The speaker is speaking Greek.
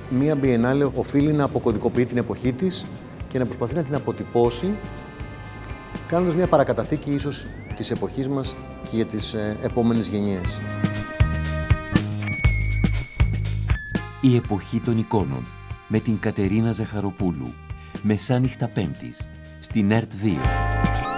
Μία Biennale οφείλει να αποκωδικοποιεί την εποχή της και να προσπαθεί να την αποτυπώσει, κάνοντας μια παρακαταθήκη ίσως της εποχής μας και για τις επόμενες γενιές. Η εποχή των εικόνων με την Κατερίνα Ζαχαροπούλου, μεσάνυχτα Πέμπτης, στην ΕΡΤ 2.